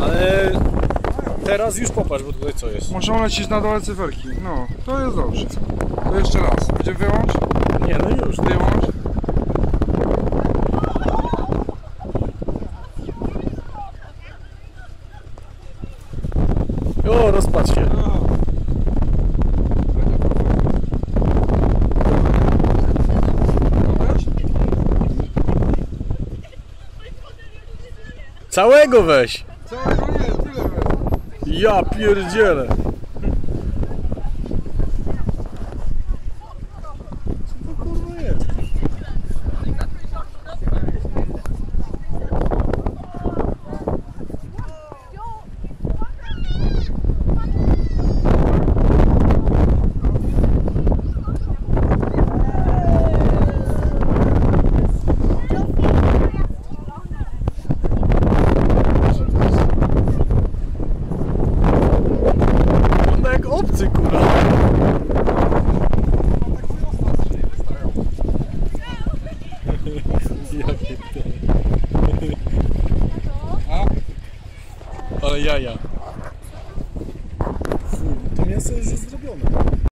Ale teraz już popatrz, bo tutaj co jest? Muszą lecieć na dole cyferki. No, to jest dobrze. To jeszcze raz. Będziemy wyłącz? Nie, no już. Wyłącz. O, rozpadł się. Całego weź! Całego nie, tyle weź. Ja pierdzielę! Co to kurwa jest? Jak obcy, kurwa. Ale jaja. Fuj, to mięso już jest zrobione.